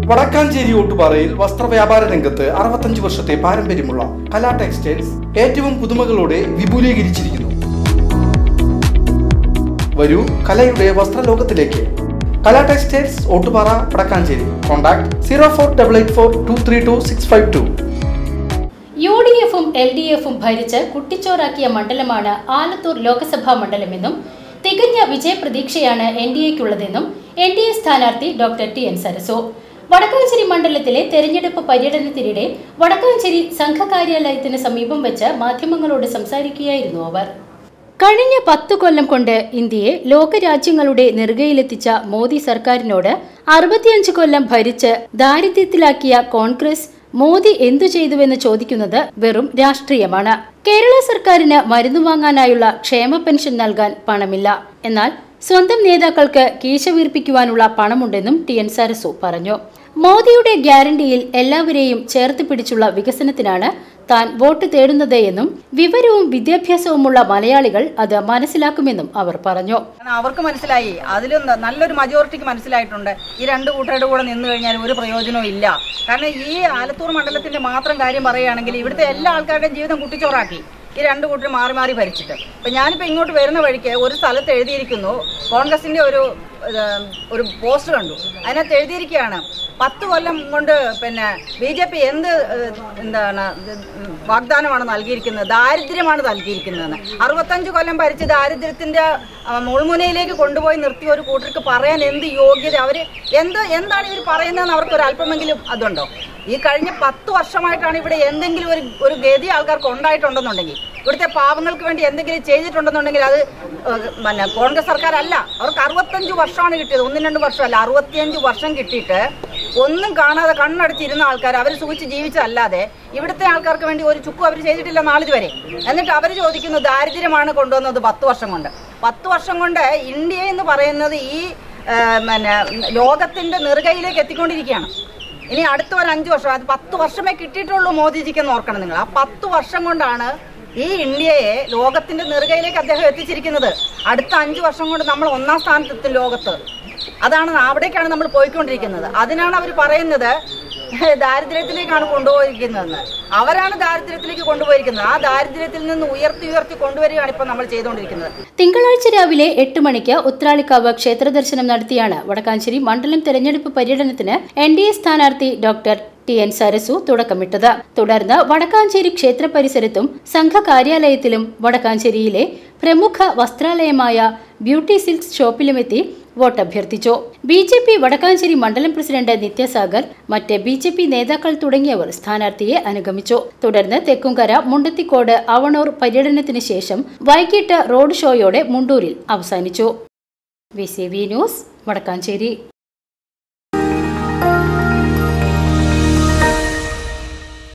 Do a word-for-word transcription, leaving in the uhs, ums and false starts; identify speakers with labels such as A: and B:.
A: വടക്കാഞ്ചേരി ഓട്ടുപാറയിൽ വസ്ത്രവ്യാപാര രംഗത്ത് അറുപത്തഞ്ച് വർഷത്തെ പാരമ്പര്യമുള്ള കലാ ടെക്സ്റ്റൈൽസ് ഏറ്റവും പുതുമകളോടെ വിപുലീകരിച്ചിരിക്കുന്നു. വരൂ കലയുടെ വസ്ത്രലോകത്തിലേക്ക്. Kala textiles Ottupara Vadakkanchery. Contact zero four double eight four two three two six five two.
B: U D എഫും എൽ ഡി എഫും ഭരിച്ച് കുട്ടിച്ചോറാക്കിയ മണ്ഡലമാണ് ആലത്തൂർ ലോക്സഭാ മണ്ഡലമെന്നും തികഞ്ഞ വിജയപ്രതീക്ഷയാണ് എൻ ഡി എക്കുള്ളതെന്നും എൻ ഡി എ സ്ഥാനാർത്ഥി doctor T N Sarasu Vadakkanchery മണ്ഡലത്തിലെ തെരഞ്ഞെടുപ്പ് പര്യടനത്തിനിടെ വടക്കാഞ്ചേരി സംഘകാര്യാലയത്തിന് സമീപം വെച്ച് മാധ്യമങ്ങളോട് സംസാരിക്കുകയായിരുന്നു അവർ. കഴിഞ്ഞ പത്തു കൊല്ലം കൊണ്ട് ഇന്ത്യയെ ലോകരാജ്യങ്ങളുടെ നെറുകയിലെത്തിച്ച മോദി സർക്കാരിനോട് അറുപത്തിയഞ്ച് കൊല്ലം ഭരിച്ച് ദാരിദ്ര്യത്തിലാക്കിയ കോൺഗ്രസ് മോദി എന്തു ചെയ്തുവെന്ന് ചോദിക്കുന്നത് വെറും രാഷ്ട്രീയമാണ്. കേരള സർക്കാരിന് മരുന്ന് വാങ്ങാനായുള്ള ക്ഷേമ പെൻഷൻ നൽകാൻ പണമില്ല. എന്നാൽ സ്വന്തം നേതാക്കൾക്ക് കീശ വീർപ്പിക്കുവാനുള്ള പണമുണ്ടെന്നും ടി എൻ സരസു പറഞ്ഞു. മോദിയുടെ ഗ്യാരണ്ടിയിൽ എല്ലാവരെയും ചേർത്ത് പിടിച്ചുള്ള വികസനത്തിനാണ് താൻ വോട്ട് തേടുന്നത് എന്നും വിവരവും വിദ്യാഭ്യാസവുമുള്ള മലയാളികൾ അത് മനസ്സിലാക്കുമെന്നും അവർ പറഞ്ഞു.
C: അവർക്ക് മനസ്സിലായി, അതിലും നല്ലൊരു മജോറിറ്റിക്ക് മനസ്സിലായിട്ടുണ്ട് ഈ രണ്ട് കൂട്ടരുടെ കൂടെ നിന്ന് കഴിഞ്ഞാൽ ഒരു പ്രയോജനവും ഇല്ല. കാരണം ഈ ആലത്തൂർ മണ്ഡലത്തിന്റെ മാത്രം കാര്യം പറയുകയാണെങ്കിൽ ഇവിടുത്തെ എല്ലാ ആൾക്കാരുടെയും ജീവിതം കുട്ടിച്ചോറാക്കി ഈ രണ്ടു കൂട്ടർ മാറി മാറി ഭരിച്ചിട്ട്. ഇപ്പൊ ഞാനിപ്പോ ഇങ്ങോട്ട് വരുന്ന വഴിക്ക് ഒരു സ്ഥലത്ത് എഴുതിയിരിക്കുന്നു, കോൺഗ്രസിന്റെ ഒരു ഒരു പോസ്റ്റർ കണ്ടു, അതിനകത്ത് എഴുതിയിരിക്കുകയാണ് പത്ത് കൊല്ലം കൊണ്ട് പിന്നെ ബി ജെ പി എന്ത് എന്താണ് വാഗ്ദാനമാണ് നൽകിയിരിക്കുന്നത്, ദാരിദ്ര്യമാണ് നൽകിയിരിക്കുന്നതെന്ന്. അറുപത്തഞ്ച് കൊല്ലം ഭരിച്ച് ദാരിദ്ര്യത്തിന്റെ മുൾമുനയിലേക്ക് കൊണ്ടുപോയി നിർത്തിയ ഒരു കൂട്ടർക്ക് പറയാൻ എന്ത് യോഗ്യത, അവര് എന്ത് എന്താണ് ഇവർ പറയുന്നതെന്ന് അവർക്ക് ഒരു അല്പമെങ്കിലും അതുണ്ടോ? ഈ കഴിഞ്ഞ പത്ത് വർഷമായിട്ടാണ് ഇവിടെ എന്തെങ്കിലും ഒരു ഒരു ഗതി ആൾക്കാർക്ക് ഉണ്ടായിട്ടുണ്ടെന്നുണ്ടെങ്കിൽ, ഇവിടുത്തെ പാവങ്ങൾക്ക് വേണ്ടി എന്തെങ്കിലും ചെയ്തിട്ടുണ്ടെന്നുണ്ടെങ്കിൽ അത് പിന്നെ കോൺഗ്രസ് സർക്കാരല്ല. അവർക്ക് അറുപത്തഞ്ച് വർഷമാണ് കിട്ടിയത്, ഒന്നും രണ്ടും വർഷമല്ല, അറുപത്തിയഞ്ച് വർഷം കിട്ടിയിട്ട് ഒന്നും കാണാതെ കണ്ണടച്ചിരുന്ന ആൾക്കാർ അവർ സൂക്ഷിച്ച് ജീവിച്ചതല്ലാതെ ഇവിടുത്തെ ആൾക്കാർക്ക് വേണ്ടി ഒരു ചുക്കും അവർ ചെയ്തിട്ടില്ല നാളിതുവരെ. എന്നിട്ട് അവർ ചോദിക്കുന്നു ദാരിദ്ര്യമാണ് കൊണ്ടുവന്നത് പത്ത് വർഷം കൊണ്ട്. പത്ത് വർഷം കൊണ്ട് ഇന്ത്യ എന്ന് പറയുന്നത് ഈ പിന്നെ ലോകത്തിന്റെ നെറുകയിലേക്ക് എത്തിക്കൊണ്ടിരിക്കുകയാണ്. ഇനി അടുത്ത ഒരു അഞ്ചു വർഷം, അത് പത്ത് വർഷമേ കിട്ടിയിട്ടുള്ളൂ മോദിജിക്കെന്ന് ഓർക്കണം നിങ്ങൾ. ആ പത്ത് വർഷം കൊണ്ടാണ് ഈ ഇന്ത്യയെ ലോകത്തിന്റെ നെറുകയിലേക്ക് അദ്ദേഹം എത്തിച്ചിരിക്കുന്നത്. അടുത്ത അഞ്ചു വർഷം കൊണ്ട് നമ്മൾ ഒന്നാം സ്ഥാനത്തെത്തും ലോകത്ത്. അതാണ്, അവിടേക്കാണ് നമ്മൾ പോയിക്കൊണ്ടിരിക്കുന്നത്. അതിനാണ് അവർ പറയുന്നത് ദാരിദ്ര്യത്തിലേക്കാണ് കൊണ്ടുപോയിരിക്കുന്നതെന്ന്. അവരാണ് ദാരിദ്ര്യത്തിലേക്ക് കൊണ്ടുപോയിരിക്കുന്നത്. ആ ദാരിദ്ര്യത്തിൽ നിന്ന് ഉയർത്തി ഉയർത്തി കൊണ്ടുവരികയാണ് ഇപ്പൊ നമ്മൾ ചെയ്തുകൊണ്ടിരിക്കുന്നത്.
B: തിങ്കളാഴ്ച രാവിലെ എട്ട് മണിക്ക് ഉത്രാളിക്കാവ് ക്ഷേത്ര ദർശനം നടത്തിയാണ് വടക്കാഞ്ചേരി മണ്ഡലം തെരഞ്ഞെടുപ്പ് പര്യടനത്തിന് എൻ ഡി എ സ്ഥാനാർത്ഥി ഡോക്ടർ ടി എൻ സരസു തുടക്കമിട്ടത്. തുടർന്ന് വടക്കാഞ്ചേരി ക്ഷേത്ര പരിസരത്തും സംഘ കാര്യാലയത്തിലും വടക്കാഞ്ചേരിയിലെ പ്രമുഖ വസ്ത്രാലയമായ ബ്യൂട്ടി സിൽക്സ് ഷോപ്പിലുമെത്തി വോട്ടഭ്യർത്ഥിച്ചു. ബി ജെ പി വടക്കാഞ്ചേരി മണ്ഡലം പ്രസിഡന്റ് നിത്യസാഗർ, മറ്റ് ബി ജെ പി നേതാക്കൾ തുടങ്ങിയവർ സ്ഥാനാർത്ഥിയെ അനുഗമിച്ചു. തുടർന്ന് തെക്കുംകര, മുണ്ടത്തിക്കോട്, അവണൂർ പര്യടനത്തിന് ശേഷം വൈകിട്ട് റോഡ് ഷോയോടെ മുണ്ടൂരിൽ അവസാനിച്ചു. V C V news Vadakkanchery.